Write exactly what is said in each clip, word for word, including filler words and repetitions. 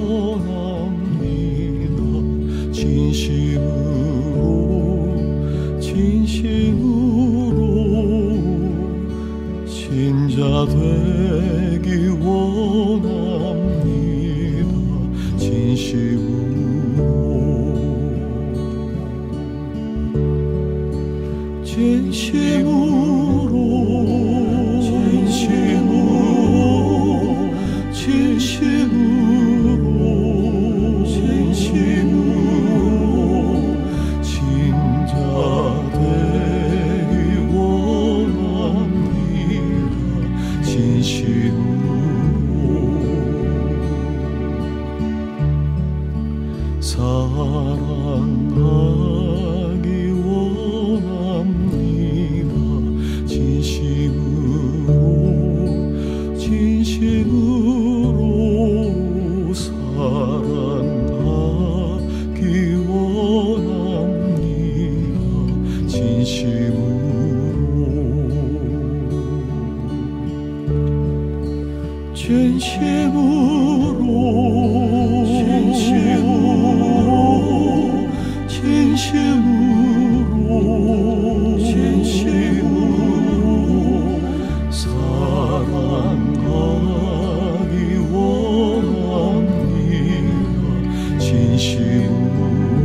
원합니다. 진심으로 진심으로 신자 되기 원합니다. 진심으로 진심으로 진심으로 진심으로 진심으로 진자 되기 원합니다. 진심으로 사랑하기 원합니다. 진심으로 진심으로 사랑하기 원합니다. 진심으로 진심으로 진심으로 진심으로 진심으로 사랑하기 원합니다. 진심으로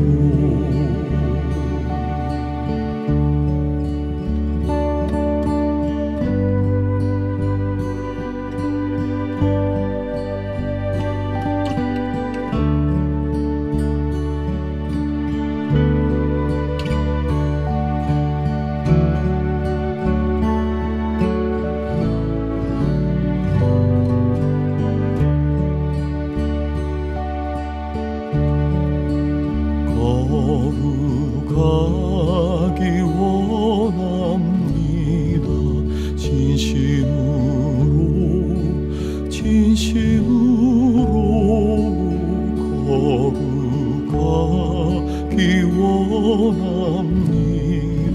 거룩하기 원합니다. 진심으로 진심으로 거룩하기 원합니다.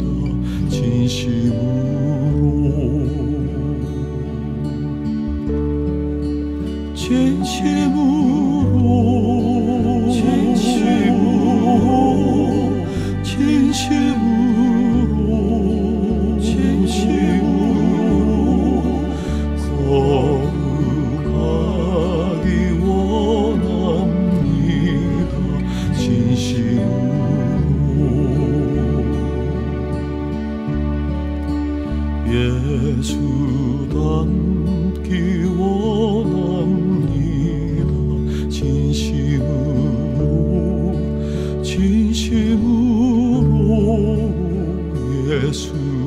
진심으로 진심으로 진심으로 진심으로 진심으로 거룩하기 원합니다. 진심으로 예수 닮기 원합니다. 진심으로 진심으로 예수